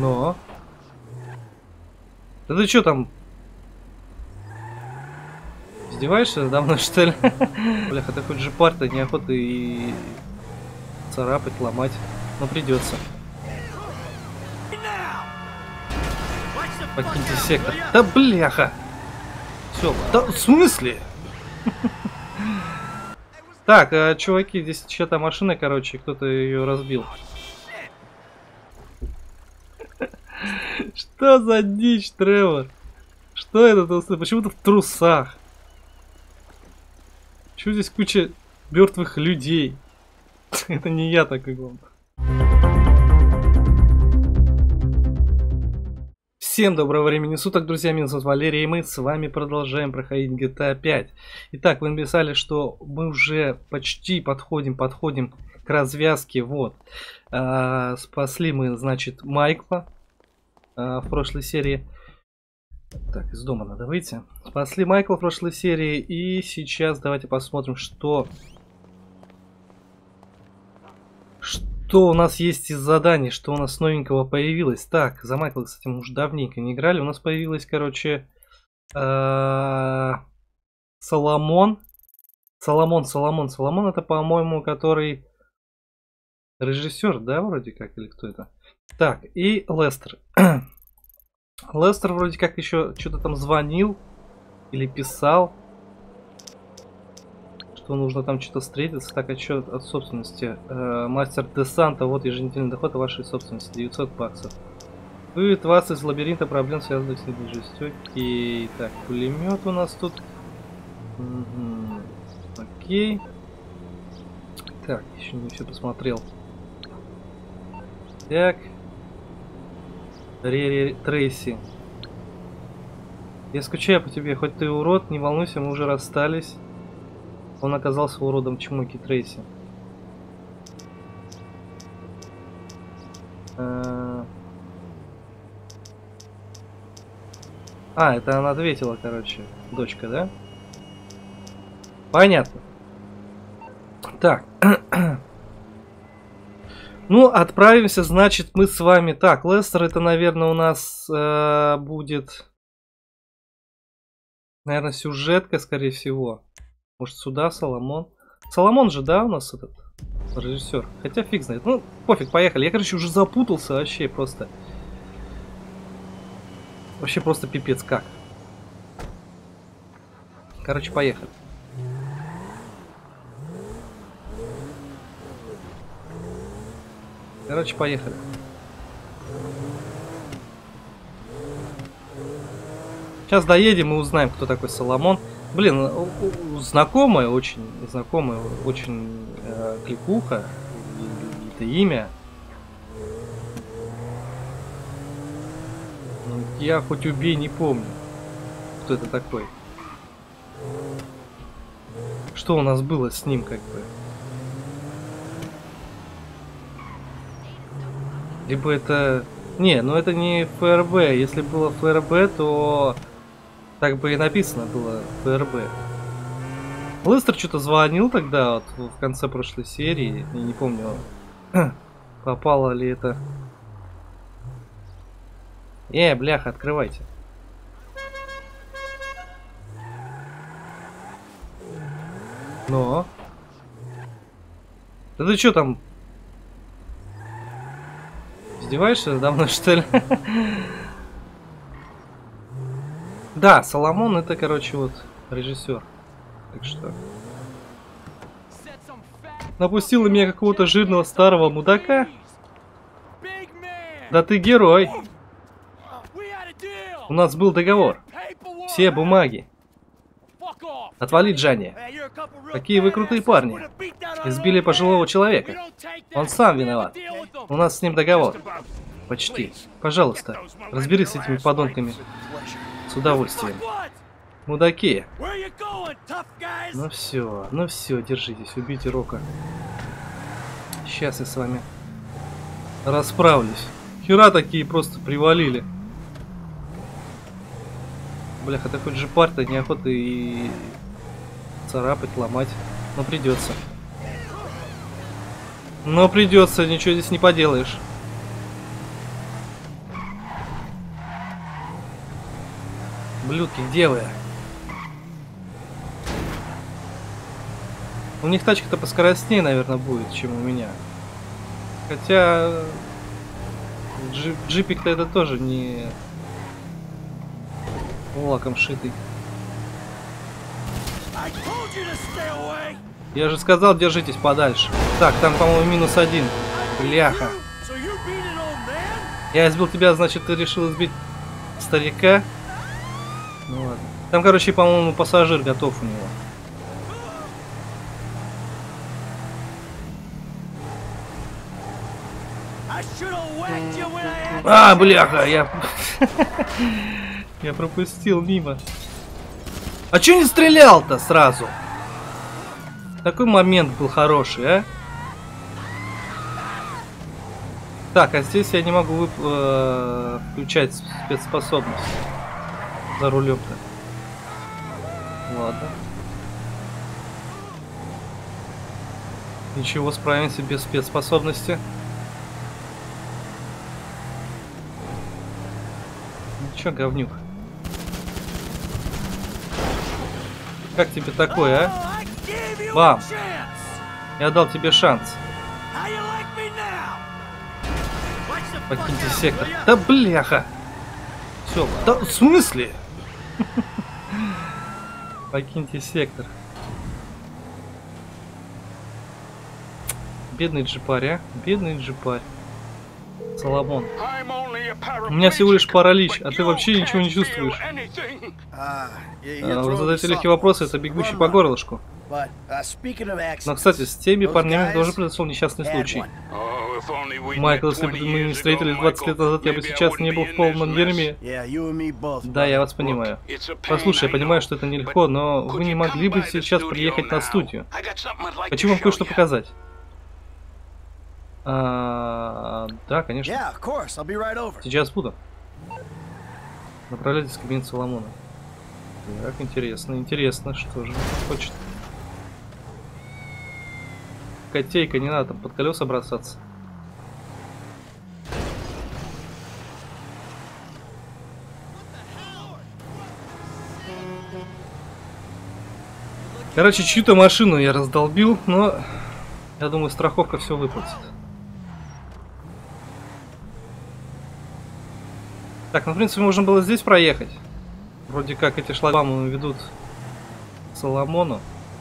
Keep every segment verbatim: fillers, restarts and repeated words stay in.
Но. Да ты что там? Издеваешься надо мной, что ли? Бляха, ты хоть же пар-то неохота и царапать, ломать. Но придется. Покиньте сектор. Да бляха! Все, да в смысле? Так, а, чуваки, здесь чья-то машина, короче, кто-то ее разбил. Что за дичь, Тревор? Что это? Почему ты в трусах? Чего здесь куча мертвых людей? Это не я так и главное. Всем доброго времени суток, друзья, меня зовут Валерий, и мы с вами продолжаем проходить джи ти эй пять. Итак, вы написали, что мы уже почти подходим, подходим к развязке, вот. А, спасли мы, значит, Майкла а, в прошлой серии. Так, из дома надо выйти. Спасли Майкла в прошлой серии, и сейчас давайте посмотрим, что... Что у нас есть из заданий, что у нас новенького появилось. Так, за Майкла, кстати, мы уже давненько не играли. У нас появилась, короче, Соломон. Соломон, Соломон, Соломон, это, по-моему, который режиссер, да, вроде как, или кто это? Так, и Лестер. Лестер вроде как еще что-то там звонил или писал, что нужно там что-то встретиться. Так, отчет от собственности. Э, мастер десанта, вот еженедельный доход о вашей собственности, девятьсот баксов. Вывед вас из лабиринта проблем, связанных с недвижимостью. Окей, так, пулемет у нас тут. Угу. Окей. Так, еще не все посмотрел. Так. Ре-ре Трейси. Я скучаю по тебе, хоть ты урод, не волнуйся, мы уже расстались. Он оказался уродом Чмоки Трейси. А, это она ответила, короче, дочка, да? Понятно. Так. Ну, отправимся, значит, мы с вами... Так, Лестер, это, наверное, у нас э, будет... Наверное, сюжетка, скорее всего. Может, сюда Соломон? Соломон же, да, у нас этот режиссер? Хотя фиг знает. Ну, пофиг, поехали. Я, короче, уже запутался вообще просто. Вообще просто пипец как. Короче, поехали. Короче, поехали. Сейчас доедем и узнаем, кто такой Соломон. Блин, знакомое, очень знакомое, очень э, кликуха, это имя. Я хоть убей, не помню, кто это такой. Что у нас было с ним, как бы. Либо это... Не, ну это не эф эр бэ. Если было эф эр бэ, то... Так бы и написано было эф эр бэ. Лестер что-то звонил тогда, вот, в конце прошлой серии. Я не помню, попало ли это. Э, бляха, открывайте. Но. Да ты что там? Издеваешься надо мной, что ли? Да, Соломон это, короче, вот режиссер. Так что. Напустил на меня какого-то жирного старого мудака. Да ты герой. У нас был договор. Все бумаги. Отвали, Джанни. Какие вы крутые парни. Избили пожилого человека. Он сам виноват. У нас с ним договор. Почти. Пожалуйста, разберись с этими подонками. С удовольствием. Мудаки. Ну все, ну все, держитесь, убейте Рока. Сейчас я с вами расправлюсь. Хера такие просто привалили. Бляха, ты хоть же пар-то неохота и царапать, ломать. Но придется. Но придется, ничего здесь не поделаешь. Ублюдки, где вы? У них тачка-то поскоростнее, наверное, будет, чем у меня. Хотя... Джип, джипик-то это тоже не... лаком шитый. Я же сказал, держитесь подальше. Так, там, по-моему, минус один. Бляха. Я избил тебя, значит, ты решил избить старика? Ну ладно. Там, короче, по-моему, пассажир готов у него. А, бляха, я... я пропустил мимо. А чё не стрелял-то сразу? Такой момент был хороший, а? Так, а здесь я не могу вып э включать спецспособность за рулем-то. Ладно. Ничего, справимся без спецспособности. Ничего, говнюк. Как тебе такое, а? Бам! Я дал тебе шанс. Покиньте сектор. Да бляха! Все, да в смысле? Покиньте сектор. Бедный джипарь, а? Бедный джипарь. Соломон. У меня всего лишь паралич, а ты вообще ничего не чувствуешь. А, вы задаете легкие вопросы, это бегущий по горлышку. Но, кстати, с теми парнями тоже произошел несчастный случай. Майкл, если бы мы не встретились двадцать лет назад, я бы сейчас не был в полном дерьме. Да, я вас понимаю. Послушай, я понимаю, что это нелегко, но вы не могли бы сейчас приехать на студию? Хочу вам кое-что показать. А, да, конечно. Сейчас буду. Направляйтесь в кабинет Соломона. Так, интересно, интересно, что же он хочет. Котейка, не надо там под колеса бросаться. Короче, чью-то машину я раздолбил, но я думаю, страховка все выплатит. Так, ну, в принципе, можно было здесь проехать. Вроде как эти шлагбаумы ведут к Соломону.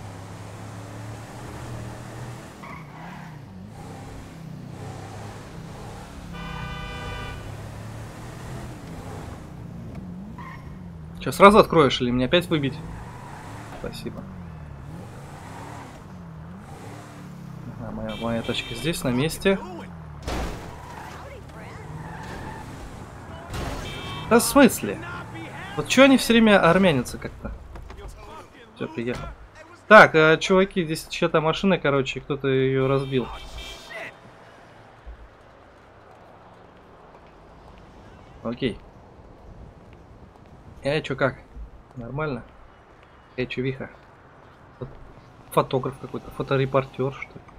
Что, сразу откроешь или мне опять выбить? Спасибо. Ага, моя, моя тачка здесь, на месте. Да в смысле? Вот чё они все время армянятся как-то? Все, приехал. Так, а, чуваки, здесь чья-то машина, короче, кто-то ее разбил. Окей. Эй, чё как? Нормально? Эй, чувиха? Фотограф какой-то, фоторепортер, что ли?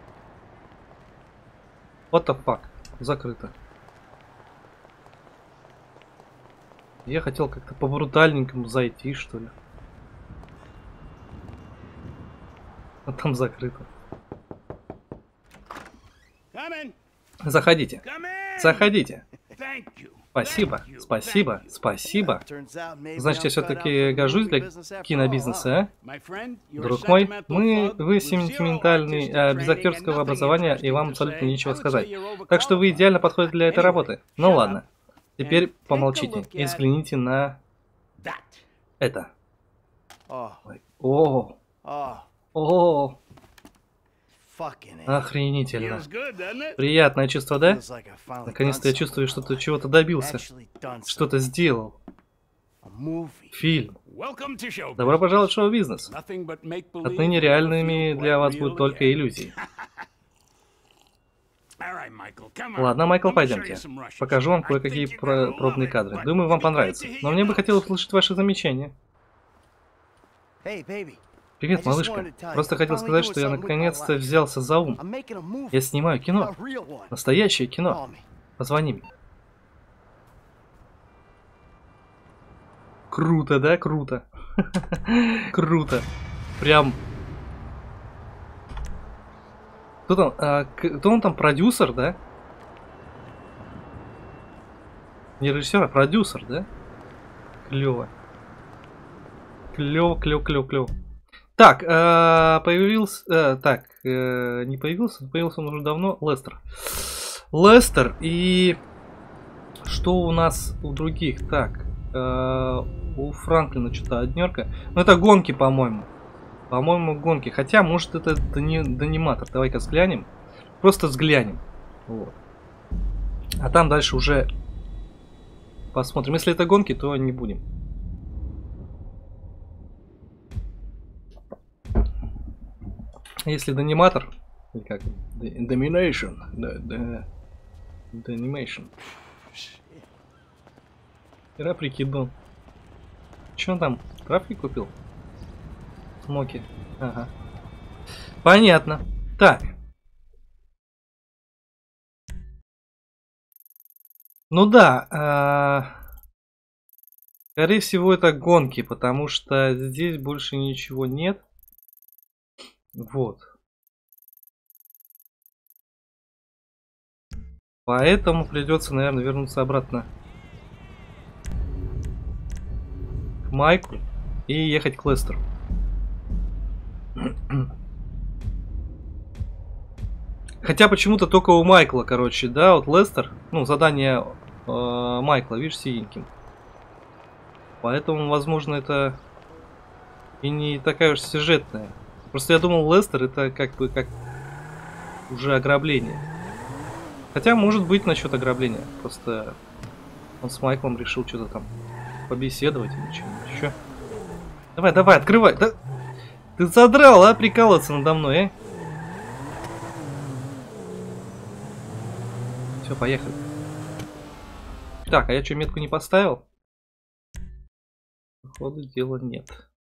What the fuck? Закрыто. Я хотел как-то по-брутальненькому зайти, что ли. А там закрыто. Заходите. Заходите. Спасибо, спасибо, спасибо. Значит, я все-таки гожусь для кинобизнеса, а? Друг мой, мы, вы сентиментальный, а, без актерского образования, и вам абсолютно нечего сказать. Так что вы идеально подходите для этой работы. Ну ладно. Теперь помолчите и взгляните на это. Ой. О, о, охренительно. Приятное чувство, да? Наконец-то я чувствую, что ты чего-то добился. Что-то сделал. Фильм. Добро пожаловать в шоу-бизнес. Отныне реальными для вас будут только иллюзии. Ладно, Майкл, пойдемте. Покажу вам кое-какие про пробные кадры. Думаю, вам понравится. Но мне бы хотелось услышать ваши замечания. Привет, малышка. Просто хотел сказать, что я наконец-то взялся за ум. Я снимаю кино. Настоящее кино. Позвони мне. Круто, да? Круто. Круто. Прям... Кто там? А, кто он там? Продюсер, да? Не режиссер, а продюсер, да? Клево. Клево, клево, клево, клево. Так, э, появился... Э, так, э, не появился, появился он уже давно. Лестер. Лестер и... Что у нас у других? Так, э, у Франклина что-то однерка. Ну, это гонки, по-моему. По-моему, гонки. Хотя, может, это не дониматор. Давай-ка взглянем. Просто взглянем. Вот. А там дальше уже посмотрим. Если это гонки, то не будем. Если дониматор, или как? Domination. Domination. Вчера прикидывал. Че он там? Травки купил? Смоки. Ага. Понятно. Так. Ну да. А... Скорее всего, это гонки, потому что здесь больше ничего нет. Вот. Поэтому придется, наверное, вернуться обратно к Майку и ехать к Лестеру. Хотя почему-то только у Майкла, короче, да, вот Лестер, ну, задание э, Майкла, видишь, синеньким. Поэтому, возможно, это и не такая уж сюжетная. Просто я думал, Лестер это как бы как уже ограбление. Хотя, может быть, насчет ограбления. Просто он с Майклом решил что-то там побеседовать или что-нибудь еще. Давай, давай, открывай. Да... Ты задрал, а? Прикалываться надо мной, а? Все, поехали. Так, а я что, метку не поставил? Походу, дела нет.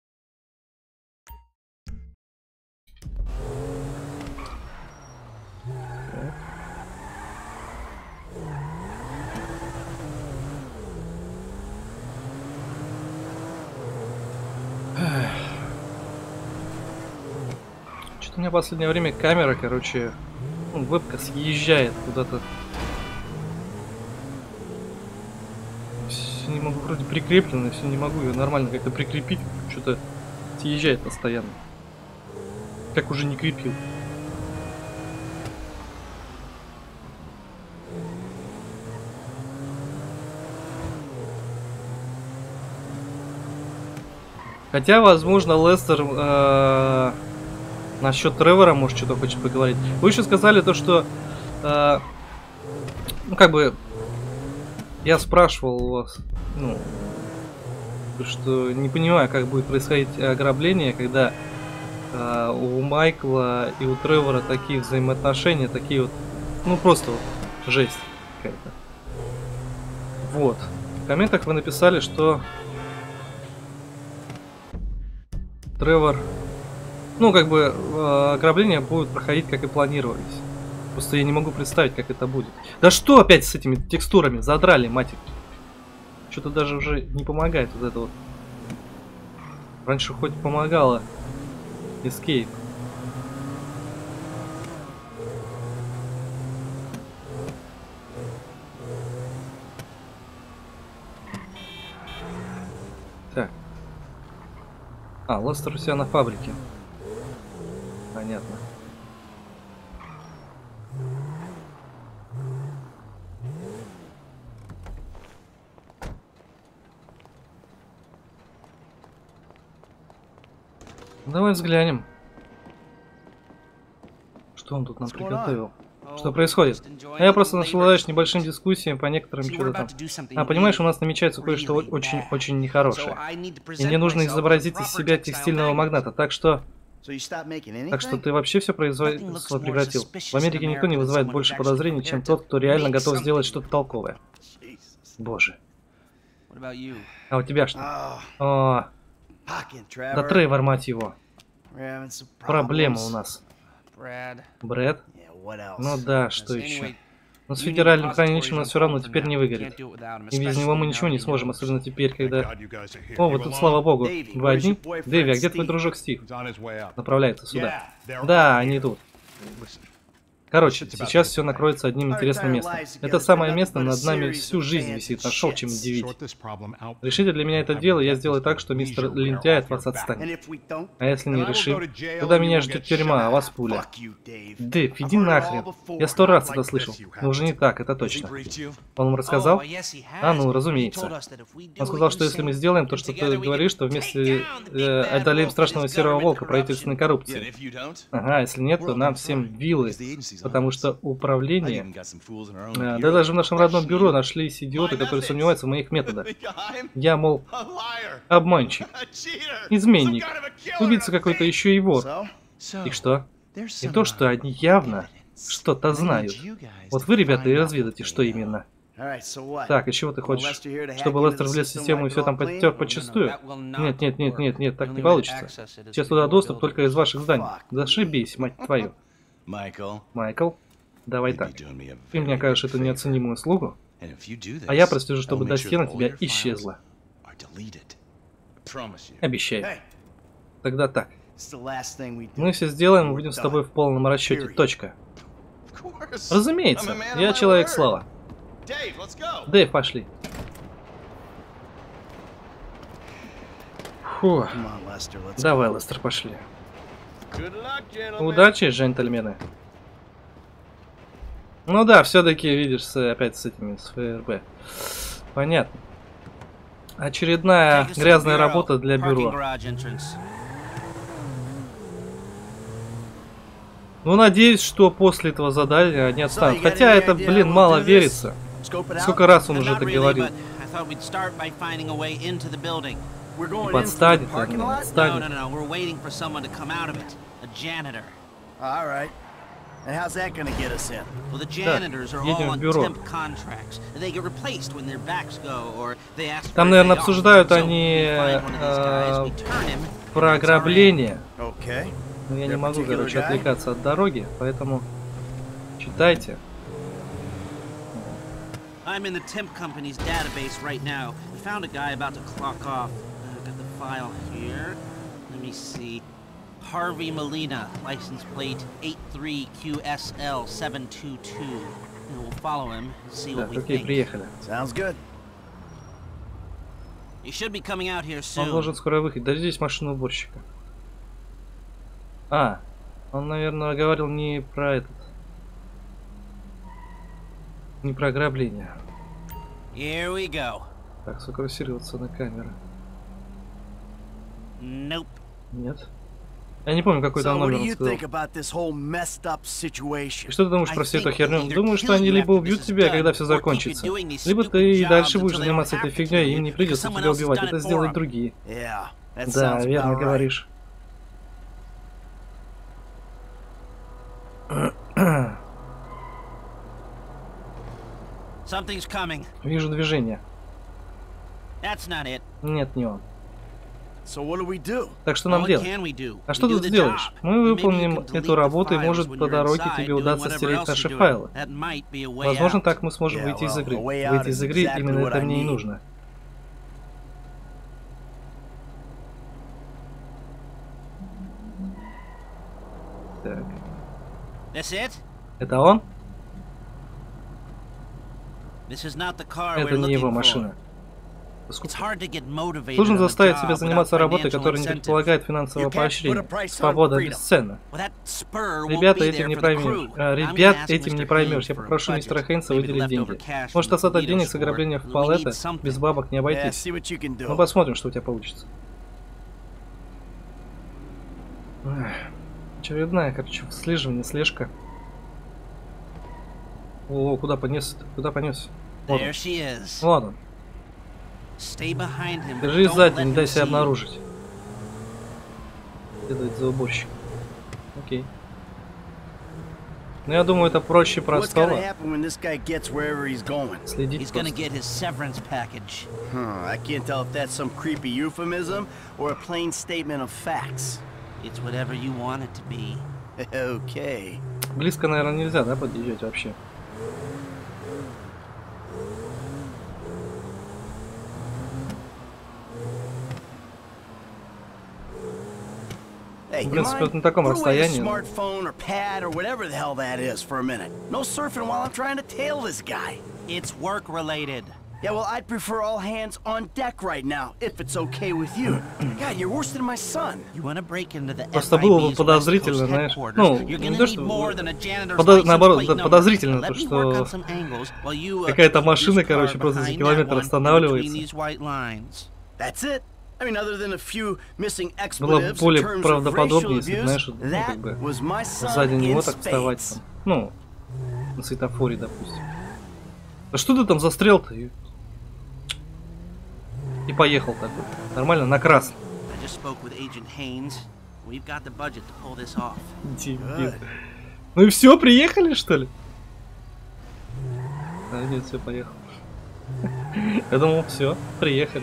Что-то у меня в последнее время камера, короче, ну, вебка съезжает куда-то. Все не могу, вроде прикреплено, все не могу ее нормально как-то прикрепить. Что-то съезжает постоянно. Как уже не крепил. Хотя, возможно, Лестер э, насчет Тревора, может, что-то хочет поговорить. Вы еще сказали то, что э, ну, как бы я спрашивал у вас, ну, что не понимаю, как будет происходить ограбление, когда э, у Майкла и у Тревора такие взаимоотношения, такие вот, ну, просто вот жесть какая-то. Вот. В комментах вы написали, что Тревор, ну, как бы, э, ограбления будут проходить, как и планировались. Просто я не могу представить, как это будет. Да что опять с этими текстурами? Задрали, мать их. Что-то даже уже не помогает вот это вот. Раньше хоть помогало. Escape. Так. А, Лестер у себя на фабрике. Понятно. Давай взглянем. Что он тут нам приготовил? Что происходит? А я просто наслаждаюсь небольшим дискуссиям по некоторым что-то там. А, понимаешь, у нас намечается кое-что очень-очень нехорошее. И мне нужно изобразить из себя текстильного магната, так что... Так что ты вообще все производство прекратил. В Америке никто не вызывает больше подозрений, чем тот, кто реально готов сделать что-то толковое. Боже. А у тебя что? О, да Тревор, мать его. Проблема у нас. Брэд? Ну да, что еще? Но с федеральным хранилищем у нас все равно теперь не выгорит. И без него мы ничего не сможем, особенно теперь, когда... О, вы тут, слава богу. Вы одни? Дэви, а где твой дружок Стив? Направляется сюда. Да, они тут. Короче, сейчас все накроется одним интересным местом. Это самое место над нами всю жизнь висит. Нашел чем удивить. Решите для меня это дело, я сделаю так, что мистер Лентяй от вас отстанет. А если не решим, тогда меня ждет тюрьма, а вас пуля. Дэв, иди нахрен. Я сто раз это слышал. Но уже не так, это точно. Он вам рассказал? А, ну, разумеется. Он сказал, что если мы сделаем то, что ты говоришь, то вместе э, одолеем страшного серого волка правительственной коррупции. Ага, если нет, то нам всем вилы. Потому что управление... Да, да даже в нашем родном бюро нашлись идиоты, которые сомневаются в моих методах. Я, мол, обманщик, изменник, убийца какой-то еще и вор. И что? И то, что они явно что-то знают. Вот вы, ребята, и разведаете, что именно. Так, и чего ты хочешь? Чтобы Лестер влез в систему и все там подтер подчистую? Нет, нет, нет, нет, нет, так не получится. Сейчас туда доступ только из ваших зданий. Зашибись, мать твою. Майкл, давай так. Ты мне окажешь эту неоценимую услугу, а я прослежу, чтобы досье на тебя исчезло. Обещаю. Тогда так. Мы все сделаем, мы будем с тобой в полном расчете. Точка. Разумеется, я человек слова. Дэйв, пошли. Фу. Давай, Лестер, пошли. Удачи, джентльмены. Ну да, все-таки, видишь, с, опять с этими, с ФРБ. Понятно. Очередная грязная работа для бюро. Ну, надеюсь, что после этого задания они отстанут. Хотя это, блин, мало верится. Сколько раз он уже это говорил. И подстанет, он отстанет. Да, едем в бюро. Там, наверное, обсуждают они э, про ограбление. Но я не могу, короче, отвлекаться от дороги, поэтому читайте. I'm in the Temp Company's database right now. We found a guy about to clock off. I've got the file here. Let me see. Harvey Molina, license plate eight three Q S L seven two two. And we'll follow him and see what we think. Приехали. Sounds good. You should be coming out here soon. Он должен скоро выехать. Дождитесь машину уборщика. А, он, наверное, говорил не про этот. Не про ограбление. Here we go. Так, сфокусироваться на камеру. Nope. Нет. Я не помню, какой там номер он сказал. И что ты думаешь про всю эту херню? Думаю, что они либо убьют тебя, когда все закончится, либо ты и дальше будешь заниматься этой фигней, и им не придется тебя убивать. Это сделают другие. Да, верно говоришь. Вижу движение. Нет, не он. Так что нам делать? А что тут сделаешь? Мы выполним эту работу, и может по дороге тебе удастся стереть наши файлы. Возможно, так мы сможем выйти из игры. Выйти из игры, именно это мне и нужно. Так. Это он? Это не его машина. Сложно заставить себя заниматься работой, которая не предполагает финансового поощрения. Свобода бесценна. Ребята, этим не проймешь. А, ребят, этим не проймешь. Я попрошу мистера Хейнса выделить деньги. Может, остаток денег с ограбления в Палетто без бабок не обойтись. Ну, посмотрим, что у тебя получится. Очередная, короче, слеживание, слежка. О, куда понес? Куда понес? Вот он. Вот он. Держись сзади, не дай себя обнаружить. Следует за уборщиком. Окей. Ну, я думаю, это проще простого. Следить просто. Близко, наверное, нельзя, да, подъезжать вообще? Hey, В you принципе, mind? вот на таком Put away the расстоянии. smartphone or pad or whatever the hell that is for a minute. No surfing while I'm trying to tail this guy. It's work related. Yeah, well, I'd prefer all hands on deck right now, if it's okay with you. God, you're worse than my son. You want to break into the Просто было бы подозрительно, знаешь, ну, не то, что... Подо... Наоборот, подозрительно, то, что какая-то машина, короче, просто за километр останавливается. Было бы более правдоподобнее, если, знаешь, ну, как бы, сзади него так вставать, там, ну, на светофоре, допустим. А что ты там застрял-то? И поехал такой. Нормально, на красный. Дебил. Ну и все, приехали, что ли? А, нет, все, поехал. Я думал, все, приехали.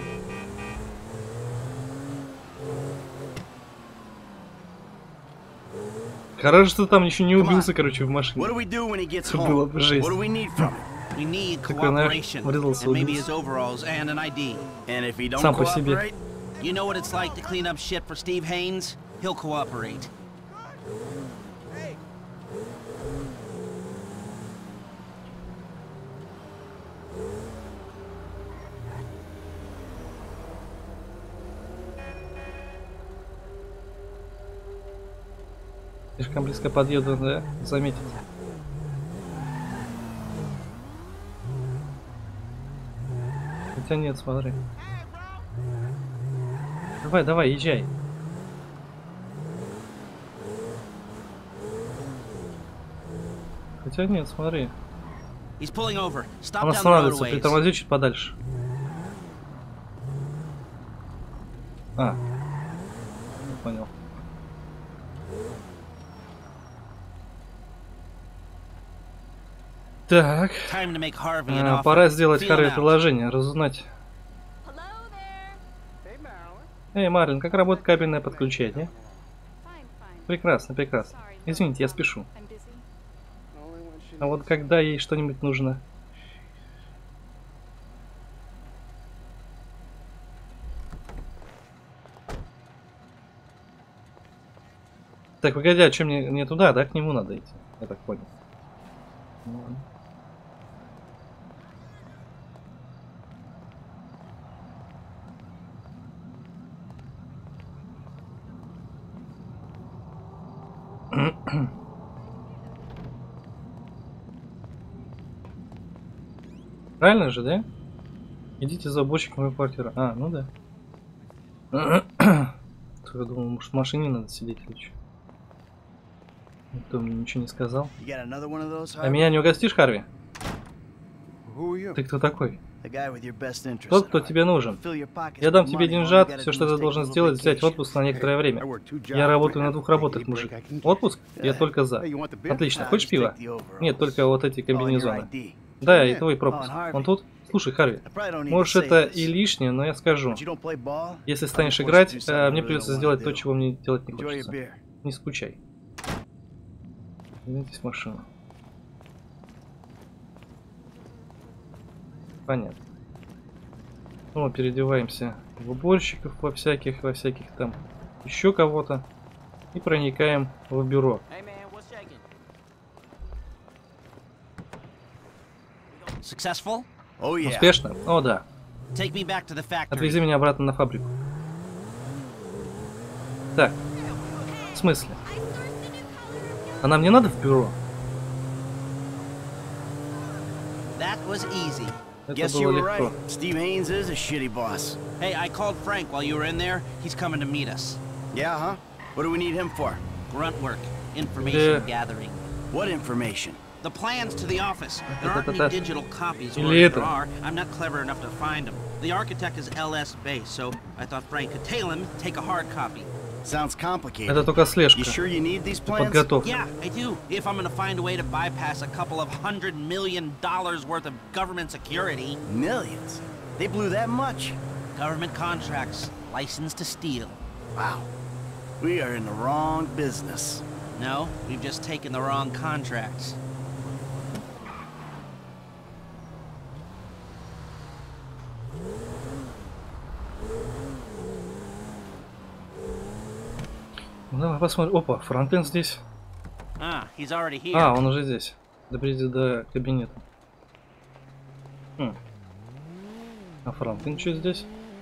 Хорошо, что там еще не убился, короче, в машине. Это было бы жесть. We need Такой, знаешь, врезался, убился. Сам по себе. You know what it's like to clean up shit for Steve Haynes? He'll cooperate. Слишком близко подъеду, да? Заметить. Хотя нет, смотри. Давай, давай, езжай. Хотя нет, смотри. Он останавливается, притормози чуть подальше. А, понял. Так, а, пора сделать Харви приложение, разузнать. Эй, Марлин, как работает кабельное подключение? Прекрасно, прекрасно. Извините, я спешу. А вот когда ей что-нибудь нужно? Так, погоди, а что мне, мне туда, да? К нему надо идти, я так понял. Правильно же, да? Идите за уборщиком в квартиру. А, ну да. Я думал, может, в машине надо сидеть или что? Никто мне ничего не сказал. А меня не угостишь, Харви? Ты кто такой? Тот, кто тебе нужен. Я дам тебе деньжат, все, что ты должен сделать, взять отпуск на некоторое время. Я работаю на двух работах, мужик. Отпуск? Я только за. Отлично. Хочешь пива? Нет, только вот эти комбинезоны. Да, и твой пропуск. Он тут? Слушай, Харви, может, это и лишнее, но я скажу. Если станешь играть, мне придется сделать то, чего мне делать не хочется. Не скучай. Вернитесь в машину. Понятно. Ну, мы переодеваемся в уборщиков во всяких, во всяких там еще кого-то. И проникаем в бюро. Успешно? О, да. Отвези меня обратно на фабрику. Так. В смысле? А нам не надо в бюро? Это было легко. Steve Haynes is a shitty boss. Hey, I called Frank while you were in there. He's coming to meet us. Yeah, huh? What do we need him for? Grunt work. Information gathering. What information? The plans to the office. There aren't any digital copies, or if there are, I'm not clever enough to find them. The architect is L S based, so I thought Frank could tail him, take a hard copy. Sounds complicated. Это только слежка. You sure you need these plans? Подготовка. Yeah, I do. If I'm gonna find a way to bypass a couple of hundred million dollars worth of government security. Millions? They blew that much? Government contracts, licensed to steal. Wow. We are in the wrong business. No, we've just taken the wrong contracts. Давай посмотрим. Опа, Франклин здесь. Ah, he's already here. А, он уже здесь. Доберите до кабинета. Хм. А Франклин что здесь?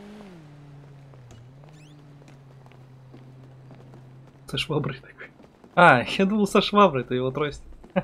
Со шваброй такой. А, я думал, со шваброй, это его трость.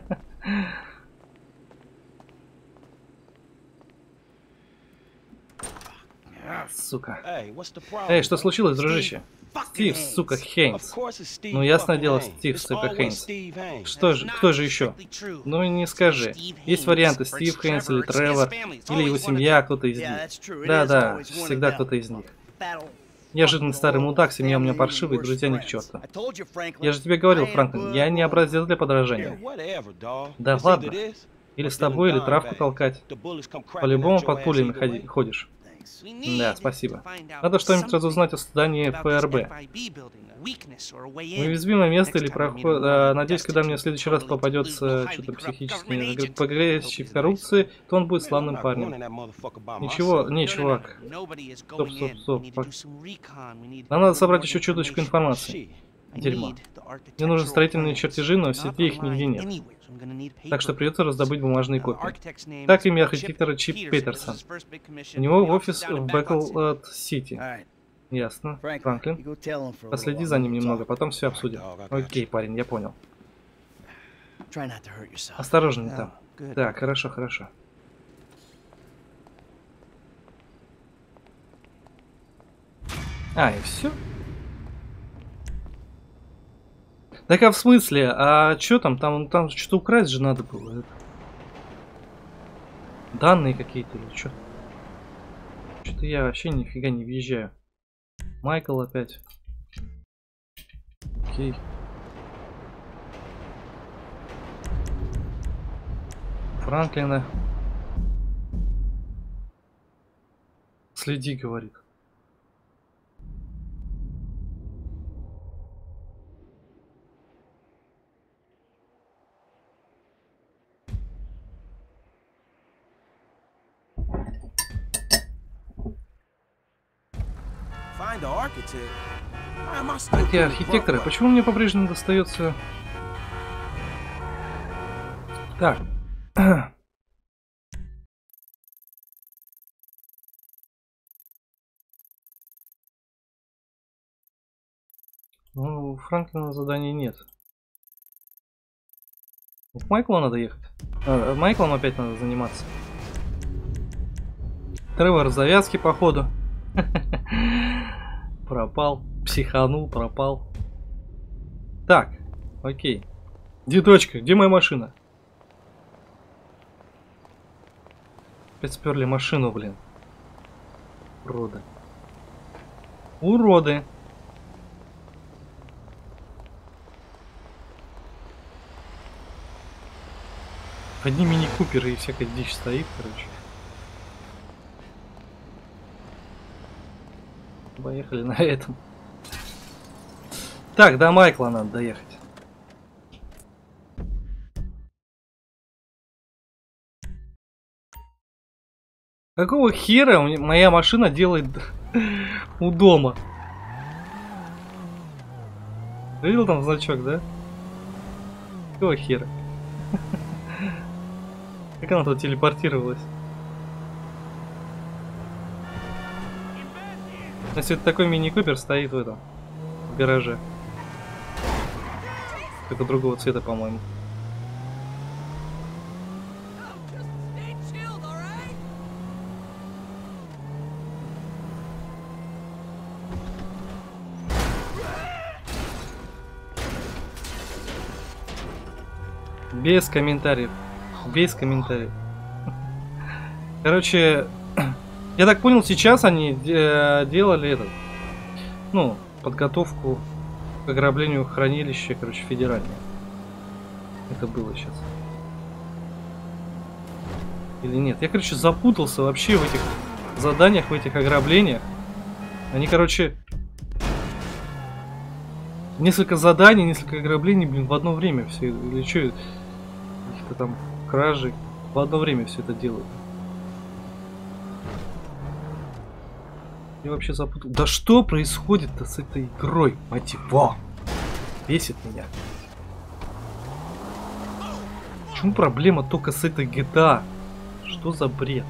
Сука. Эй, что случилось, дружище? Стив, сука, Хейнс. Ну, ясное дело, Стив, сука, Хейнс. Что же, кто же еще? Ну, не скажи. Есть варианты, Стив Хейнс или Тревор, или его семья, кто-то из них. Да-да, всегда кто-то из них. Я жирный старый мудак, семья у меня паршивая, друзья ни к черту. Я же тебе говорил, Франклин, я не образец для подражания. Да ладно. Или с тобой, или травку толкать. По-любому под пулями ходи, ходишь. Да, спасибо. Надо что-нибудь разузнать о здании ФРБ. Уязвимое место или проход... А, надеюсь, когда мне в следующий раз попадется что-то психически погрязший в коррупции, то он будет славным парнем. Ничего, не, чувак. Стоп, стоп, стоп. Нам надо собрать еще чуточку информации. Дерьмо. Мне нужны строительные чертежи, но в сети их нигде нет. Так что придется раздобыть бумажные копии. Так, имя архитектора Чип Петерсон. У него офис в Бэклд-Сити. Ясно. Франклин, последи за ним немного, потом все обсудим. Окей, парень, я понял. Осторожнее там. Так, хорошо, хорошо. А, и все? Так, а в смысле? А что там? Там, там что-то украсть же надо было. Данные какие-то или что? Что-то я вообще нифига не въезжаю. Майкл опять. Окей. Франклина. Следи, говорит. Эти архитекторы, почему мне по-прежнему достается... Так. Ну, у Франклина заданий нет. К Майклу надо ехать. А, Майклом опять надо заниматься. Тревор в завязке, походу. Пропал. Психанул, пропал. Так, окей. Дедочка, где моя машина? Опять сперли машину, блин. Уроды. Уроды. Одни мини-куперы и всякая дичь стоит, короче. Поехали на этом. Так, до Майкла надо доехать. Какого хера моя машина делает у дома? Видел там значок, да? Какого хера? Как она тут телепортировалась? Если это такой мини-купер стоит в этом в гараже. Только другого цвета, по-моему. Без комментариев. Без комментариев. Короче, я так понял, сейчас они де делали этот, ну, подготовку к ограблению хранилища, короче, федерального. Это было сейчас. Или нет? Я, короче, запутался вообще в этих заданиях, в этих ограблениях. Они, короче, несколько заданий, несколько ограблений, блин, в одно время все. Или что? Каких-то там кражи. В одно время все это делают. Я вообще запутал. Да что происходит-то с этой игрой, мать его? Бесит меня. Почему проблема только с этой джи ти эй? Что за бред?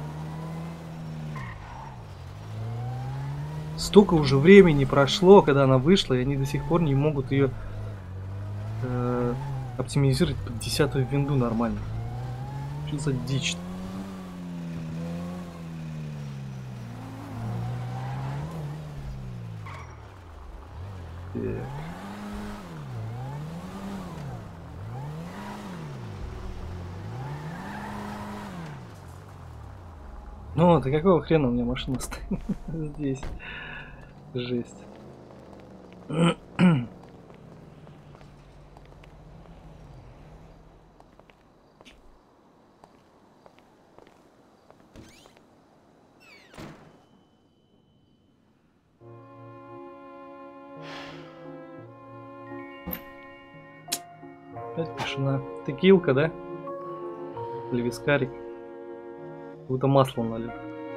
Столько уже времени прошло, когда она вышла, и они до сих пор не могут ее э, оптимизировать под десятую винду нормально. Что за дичь? Так. Ну, а какого хрена у меня машина стоит здесь? Жесть. Опять тишина. Текилка, да? Или вискарик? Будто масло налил.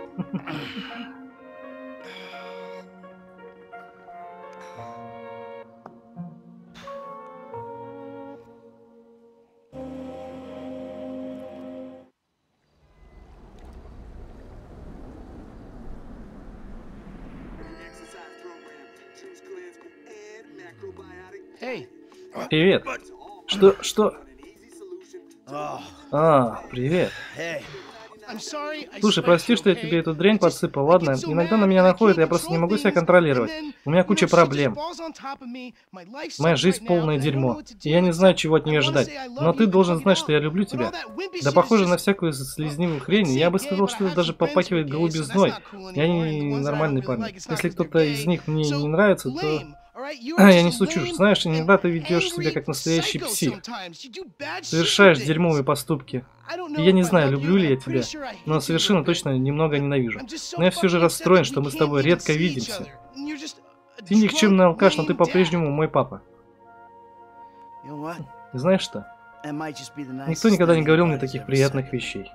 Привет. Что? Что? А, привет. Слушай, прости, что я тебе эту дрянь подсыпал, ладно? Иногда на меня находят, я просто не могу себя контролировать. У меня куча проблем. Моя жизнь полное дерьмо. И я не знаю, чего от нее ожидать. Но ты должен знать, что я люблю тебя. Да похоже на всякую слизнивую хрень. Я бы сказал, что это даже попахивает голубизной. Я не нормальный парень. Если кто-то из них мне не нравится, то... А, я не сучу. Знаешь, иногда ты ведешь себя как настоящий псих. Совершаешь дерьмовые поступки. И я не знаю, люблю ли я тебя, но совершенно точно немного ненавижу. Но я все же расстроен, что мы с тобой редко видимся. Ты никчемный алкаш, но ты по-прежнему мой папа. Знаешь что? Никто никогда не говорил мне таких приятных вещей.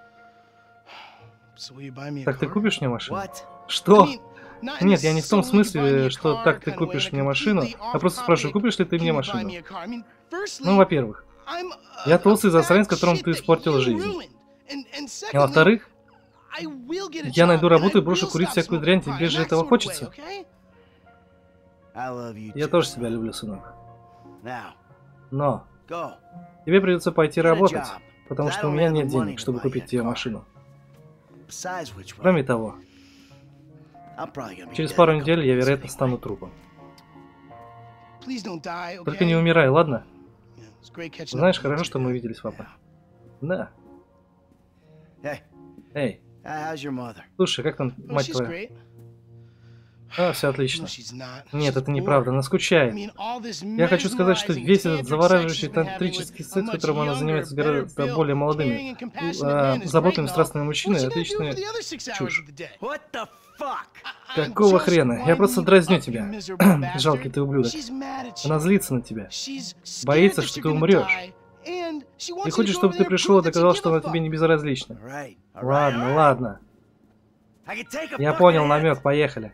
Так ты купишь мне машину? Что? Нет, я не в том смысле, что так ты купишь мне машину, а просто спрашиваю, купишь ли ты мне машину? Ну, во-первых, я толстый засранец, которому ты испортил жизнь. А во-вторых, я найду работу и брошу курить всякую дрянь, тебе же этого хочется? Я тоже тебя люблю, сынок. Но тебе придется пойти работать, потому что у меня нет денег, чтобы купить тебе машину. Кроме того, через пару недель я, вероятно, стану трупом. Только не умирай, ладно? Знаешь, хорошо, что мы виделись, папа. Да. Эй. Слушай, как там мать твоя? А, все отлично. Нет, это неправда, она скучает. Я хочу сказать, что весь этот завораживающий тантрический секс, которым она занимается с гораздо более молодыми, а, заботливыми, страстными мужчинами, отличная чушь. Какого хрена? Я просто дразню тебя. Жалкий ты ублюдок. Она злится на тебя. Боится, что ты умрешь. И хочет, чтобы ты пришел и доказал, что она тебе не безразлична. Ладно, ладно. Я понял намек, поехали.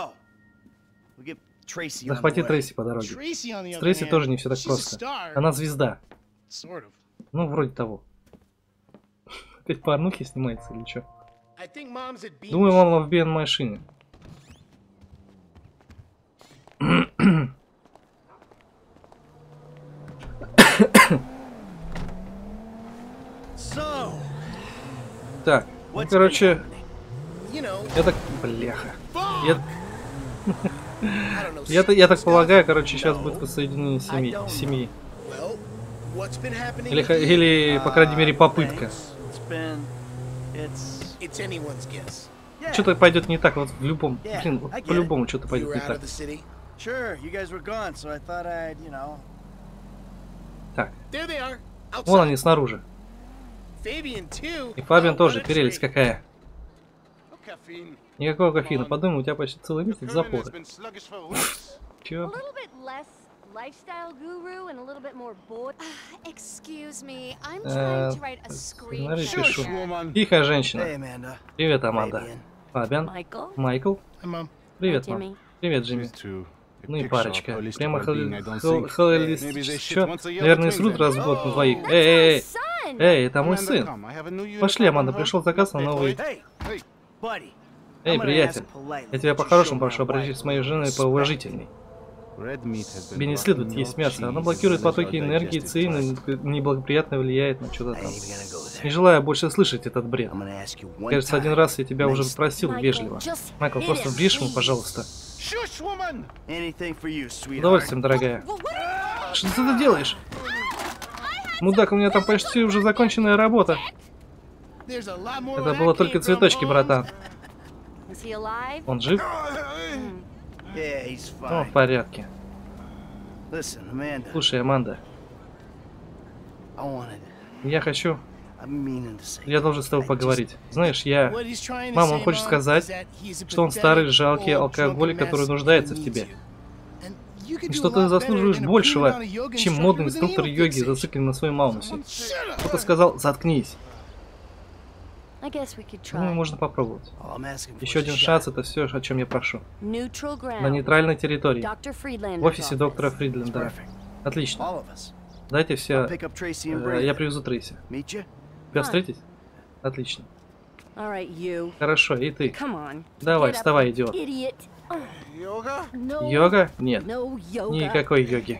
Захвати Трейси по дороге. С Трейси тоже не все так просто. Она звезда. Ну, вроде того. Опять порнухи снимается или что? Думаю, мама в бен-машине. Так, ну, короче, я так, бляха, я, я, я так полагаю, короче, сейчас будет воссоединение семьи, семьи. Или, или, по крайней мере, попытка. Что-то пойдет не так, вот в любом, блин, вот по-любому что-то пойдет не так. Так, вон они снаружи. И Фабиан тоже, прелесть какая. Никакого кофеина, подумай, у тебя почти целый месяц запора. Чё? Пишу. Тихая женщина. Привет, Аманда. Фабиан. Майкл. Привет, мам. Привет, Джимми. Ну и парочка. Прямо холодильничё. Наверное, срут раз в год на двоих. Эй, эй, эй. Эй, это мой сын. Пошли, Аманда, пришел заказ на новый... Эй, приятель. Я тебя по-хорошему прошу обратиться с моей женой поуважительней. Тебе не следует есть мясо. Оно блокирует потоки энергии, ЦИ, неблагоприятно влияет на что-то там. Не желаю больше слышать этот бред. Кажется, один раз я тебя уже спросил вежливо. Майкл, просто врежь ему, пожалуйста. С удовольствием, дорогая. Что ты это делаешь? Мудак, у меня там почти уже законченная работа. Это было только цветочки, братан. Он жив? Он в порядке. Слушай, Аманда. Я хочу... Я должен с тобой поговорить. Знаешь, я... Мама, он хочет сказать, что он старый, жалкий алкоголик, который нуждается в тебе. И что ты заслуживаешь большего, чем модный инструктор йоги, зациклен на своем маунусе. Кто-то сказал, заткнись. Ну, можно попробовать. Еще один шанс, это все, о чем я прошу. На нейтральной территории. В офисе доктора Фридлендера. Отлично. Дайте все. Э, я привезу Трейси. Тебя встретить? Отлично. Хорошо, и ты. Давай, вставай, идиот. Йога? Нет. Никакой йоги.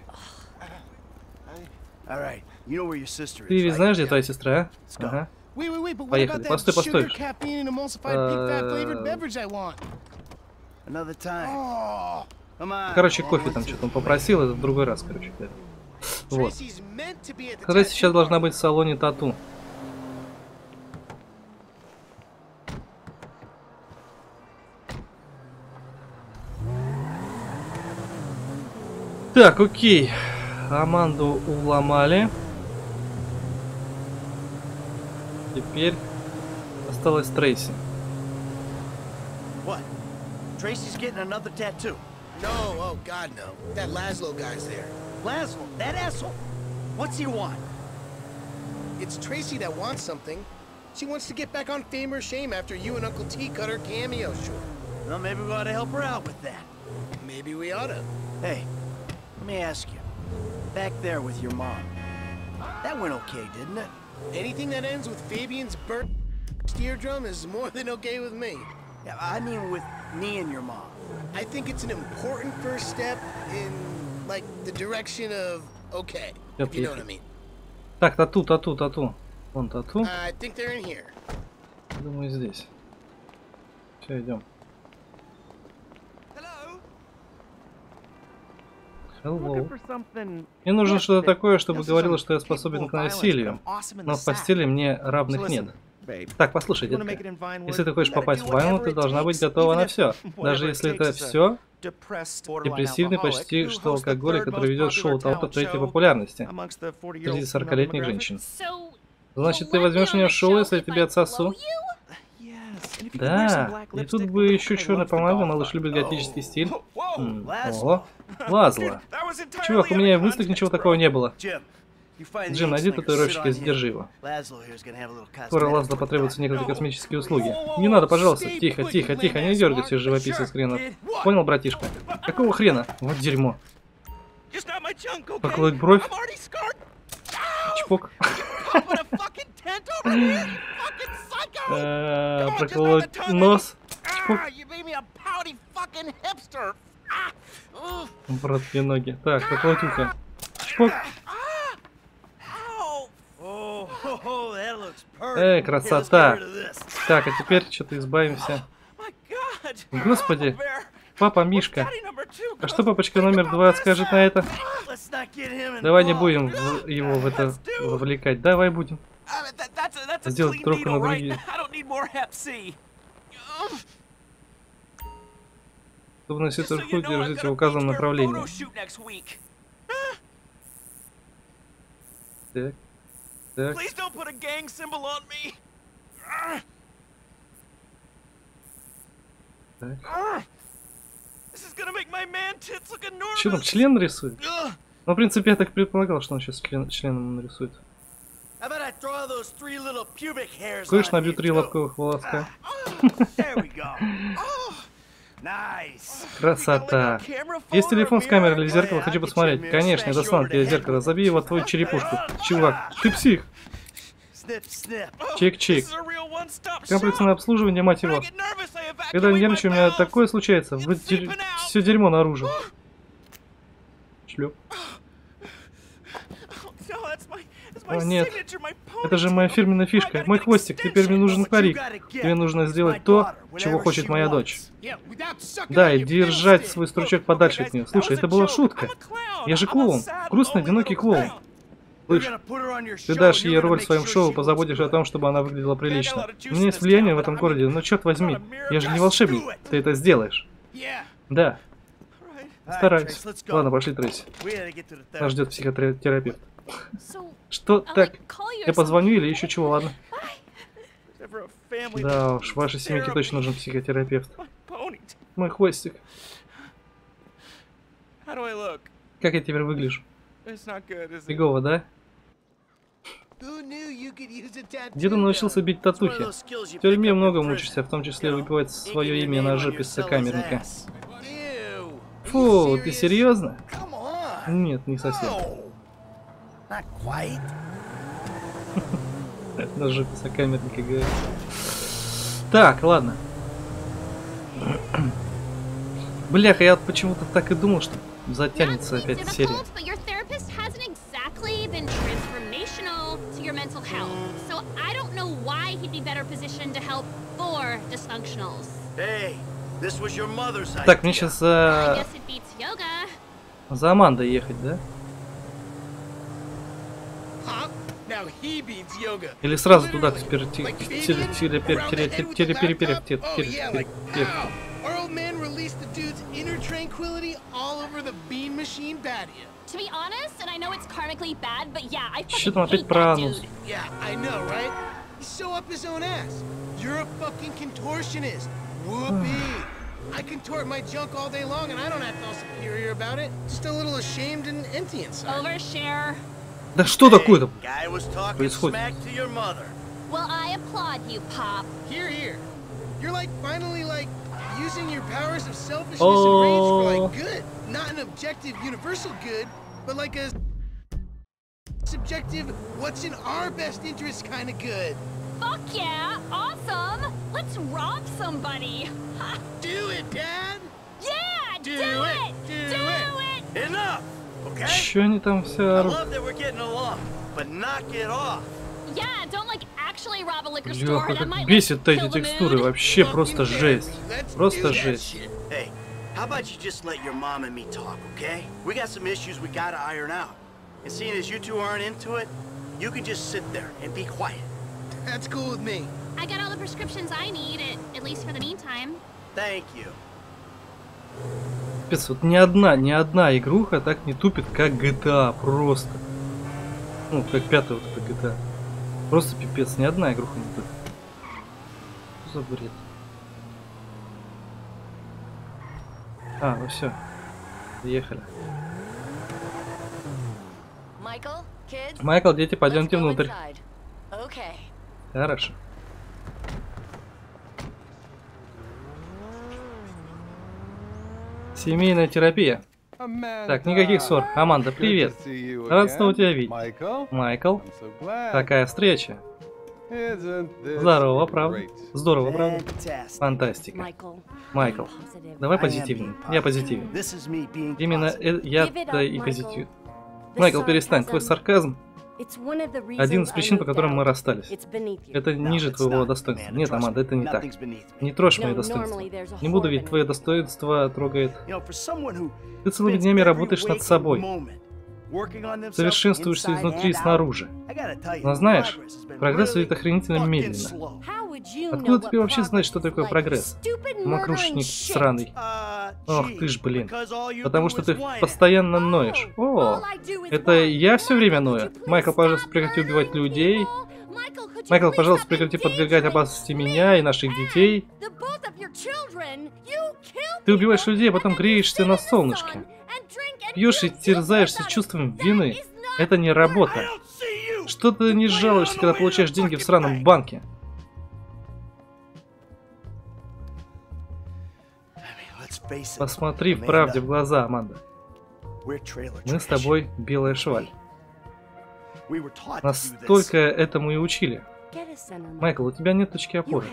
Ты ведь знаешь, где твоя сестра, а? Ага. Поехали. Постой, постой. Короче, кофе там что-то он попросил, это в другой раз, короче. Вот. Трейси сейчас должна быть в салоне тату. Так, окей. Аманду уломали. Теперь осталась Трейси. What? Tracy's getting another tattoo. No, oh God, no. That Laszlo guy's there. Laszlo, that asshole. What's he want? It's Tracy that wants something. She wants to get back on Fame or Shame after you and Uncle T cut her cameo short. Well, maybe we ought to help her out with that. Maybe we oughta. Hey, let me ask you. Back there with your mom. That went okay, didn't it? Anything that ends with Fabian's burnt eardrum is more than okay with me. Yeah, I mean with me and your mom. I think it's an important first step in, like, the direction of okay. If you know what I mean. Так, тату, тату, тату. Вон тату. I think they're in here. Думаю, здесь. Все, идем. Hello. Мне нужно что-то такое, чтобы говорило, что я способен к насилию. Но в постели мне равных нет. Так, послушай, детка. Если ты хочешь попасть в войну, ты должна быть готова на все. Даже если это все депрессивный, почти что алкоголик, который ведет шоу толпы третьей популярности среди сорокалетних женщин. Значит, ты возьмешь меня в шоу, если я тебе отсосу? Да, и тут бы еще черная помада, малыш любит готический стиль. М, ого, Лазло. Чувак, у меня и в мыслях ничего такого не было. Джим, найди татуировщика и задержи его. Скоро Лазло потребуются некоторые космические услуги. Не надо, пожалуйста. Тихо, тихо, тихо, не дергайся, живописец хренов. Понял, братишка? Какого хрена? Вот дерьмо. Поколоть бровь. Чпок. Проколоть нос. Чпок. Брат, мне ноги. Так, проколоть ухо. Чпок. Эй, красота. Так, а теперь что-то избавимся. Господи. Папа Мишка. А что папочка номер два скажет на это? Давай не будем в, его в это вовлекать. Давай будем. Сделать трубку на другие. Чтобы носить руку, держите в указанном направлении. Так. Так. Так. Что там, член рисует? Ну, в принципе, я так предполагал, что он сейчас член, членом нарисует. Слышь, набью три лобковых волоска. Красота. Есть телефон с камерой или зеркало? Хочу посмотреть. Конечно, я достану тебе зеркало. Забей его в твою черепушку. Чувак, ты псих. Чик-чик. Комплексное обслуживание, мать его. Когда я нервничаю, у меня такое случается. Вы дер... все дерьмо наружу. Шлеп. О, нет. Это же моя фирменная фишка. Мой хвостик. Теперь мне нужен парик. Тебе нужно сделать то, чего хочет моя дочь. Да, и держать свой стручок подальше от нее. Слушай, это была шутка. Я же клоун. Грустный, одинокий клоун. Слышь, ты дашь ей роль в своем шоу, позаботишься о том, чтобы она выглядела прилично. У меня есть влияние в этом городе, но черт возьми, я же не волшебник. Ты это сделаешь. Да. Стараюсь. Ладно, пошли, Трейси. Нас ждет психотерапевт. Что так? Я позвоню или еще чего, ладно? Да уж, вашей семейке точно нужен психотерапевт. Мой хвостик. Как я теперь выгляжу? Фигово, да? Где ты научился бить татухи? В тюрьме многому учишься, в том числе выпивать свое имя на жопе сокамерника. Фу, ты серьезно? Нет, не совсем. На жопе сокамерника говорит. Так, ладно. Бляха, я почему-то так и думал, что затянется опять серия. Так, мне сейчас за... за Амандой ехать, да? Или сразу туда что там опять про анус? I contort my junk all day long and I don't act all superior about it. Just a little ashamed and empty inside. Overshare. Да что такое-то происходит? Well, I applaud you, Pop. Here, here. You're like finally like using your powers of selfishness and rage for like good. Not an objective universal good, but like a subjective what's in our best interest kind of good. Fuck yeah! Awesome! Let's rob somebody! Do it, Dad! Yeah! Do, do it! it! Do, do it! it! Enough! Okay? Чё они там все орут? Бля, как бесит эти текстуры, вообще просто жесть. Просто жесть. How about you just let your mom and me talk, okay? We got some issues we gotta iron out. And seeing as you two aren't into it, you can just sit there and be quiet. That's cool with me. I got all the prescriptions I need, at least for the meantime. Thank you. Пипец, вот ни одна, ни одна игруха так не тупит, как джи ти эй, просто. Ну, как пятая вот эта джи ти эй. Просто пипец, ни одна игруха не тупит. Что за бред? А, ну все. Приехали. Майкл, дети, пойдемте внутрь. Хорошо. Семейная терапия. Так, никаких ссор. Аманда, привет. Рад снова тебя видеть. Майкл. Такая встреча. Здорово, правда? Здорово, правда? Фантастика. Майкл, давай позитивнее. Я позитивен. Именно я-то и позитивен. Майкл, перестань. Твой сарказм один из причин, по которым мы расстались. Это ниже твоего достоинства. Нет, Аманда, это не так. Не трожь мое достоинство. Не буду, ведь твое достоинство трогает. Ты целыми днями работаешь над собой. Совершенствуешься изнутри и снаружи. Но знаешь, прогресс идет охренительно медленно. Откуда тебе вообще знать, что такое прогресс? Мокрушник сраный. Ох ты ж, блин. Потому что ты постоянно ноешь. О, это я все время ною. Майкл, пожалуйста, прекрати убивать людей. Майкл, пожалуйста, прекрати подвергать опасности меня и наших детей. Ты убиваешь людей, а потом греешься на солнышке. Пьешь и терзаешься чувством вины. Это не работа. Что ты не жалуешься, когда получаешь деньги в сраном банке? Посмотри в правде в глаза, Аманда. Мы с тобой белая шваль. Нас только этому и учили. Майкл, у тебя нет точки опоры.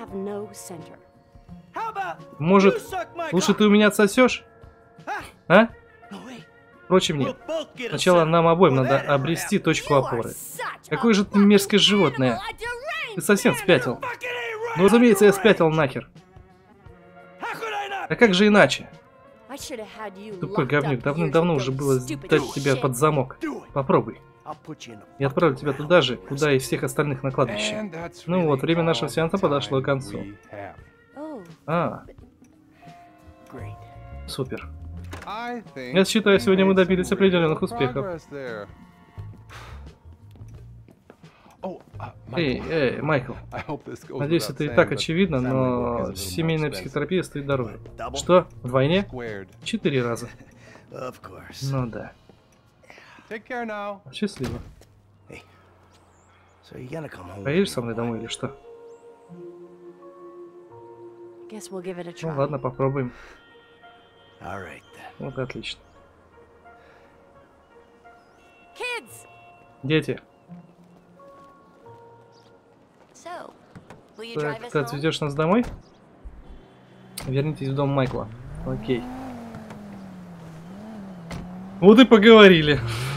Может, лучше ты у меня отсосешь? А? Впрочем, нет. Сначала нам обоим надо обрести точку опоры. Какое же ты мерзкое животное. Ты совсем спятил. Ну, разумеется, я спятил нахер. А как же иначе? Тупой говнюк, давным-давно уже было дать тебя под замок. Попробуй. Я отправлю тебя туда же, куда и всех остальных на кладбище. Ну вот, время нашего сеанса подошло к концу. А. Супер. Я считаю, сегодня мы добились определенных успехов. Эй, эй, Майкл. Надеюсь, это и так очевидно, но семейная психотерапия стоит дороже. Что? Вдвойне? Четыре раза. Ну да. Счастливо. Поедешь со мной домой или что? Ну ладно, попробуем. Вот отлично. Дети. Так, ты отвезешь нас домой? Вернитесь в дом Майкла. Окей. Вот и поговорили.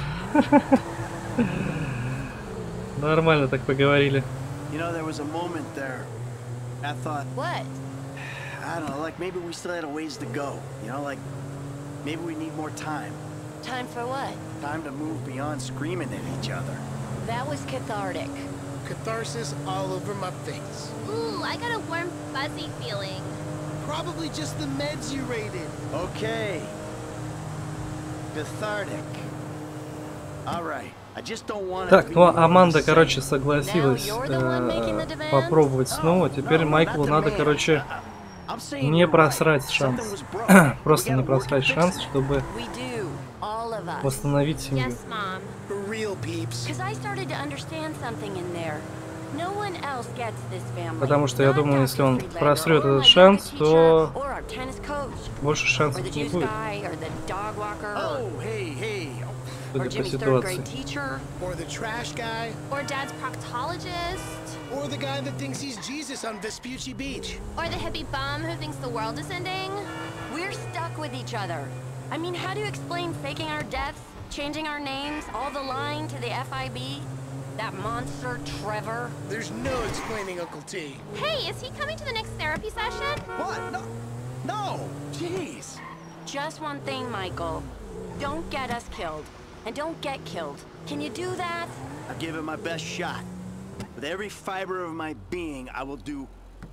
Нормально так поговорили. I don't know, like maybe we still had a ways to go. You know, like maybe we need more time. Time for what? Time to move beyond screaming at each other. That was cathartic. Catharsis all over my face. Ooh, I got a warm, fuzzy feeling. Probably just the meds you rated. Okay. Cathartic. All right. I just don't want. Так, ну Аманда, короче, согласилась э, попробовать снова. Теперь Майклу надо, короче, не просрать шанс. Просто не просрать шанс, чтобы восстановить семью. Потому что я думаю, если он просрет этот шанс, то больше шансов не будет. Судя по ситуации. Or the guy that thinks he's Jesus on Vespucci Beach. Or the hippie bum who thinks the world is ending. We're stuck with each other. I mean, how do you explain faking our deaths, changing our names, all the lying to the F I B? That monster, Trevor? There's no explaining Uncle T. Hey, is he coming to the next therapy session? What? No. No. Jeez. Just one thing, Michael. Don't get us killed. And don't get killed. Can you do that? I'll give it my best shot. With every fiber of my being, I will do.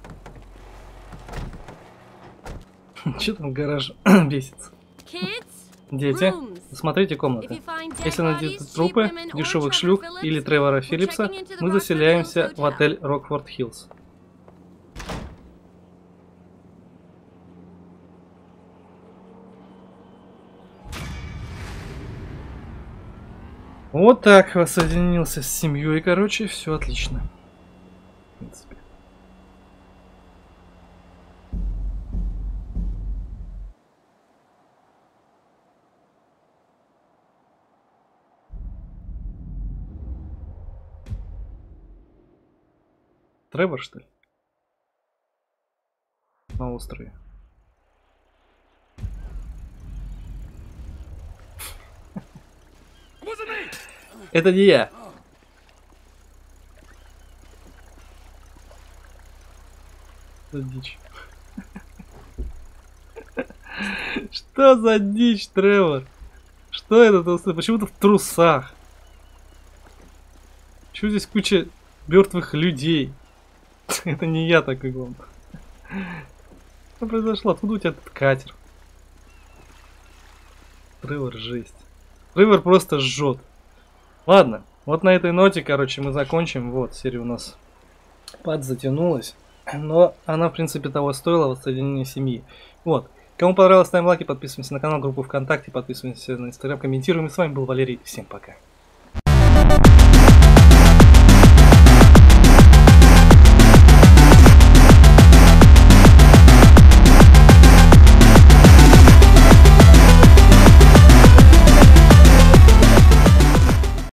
Че там гараж бесится? Дети, смотрите комнаты. Если найдете трупы, дешевых шлюх или Тревора Филлипса, мы заселяемся в отель Рокфорд Хиллз. Вот так воссоединился с семьей, короче, все отлично. В принципе. Тревор, что ли? На острове. Это не я. Что за дичь? Что за дичь, Тревор? Что это? Почему-то в трусах. Почему здесь куча мертвых людей? Это не я такой главный. Что произошло? Откуда у тебя этот катер? Тревор, жесть. Тревор просто жжет. Ладно, вот на этой ноте, короче, мы закончим. Вот, серия у нас подзатянулась. Но она, в принципе, того стоила, воссоединения семьи. Вот. Кому понравилось, ставим лайки, подписываемся на канал, группу ВКонтакте, подписываемся на Инстаграм, комментируем. И с вами был Валерий. Всем пока.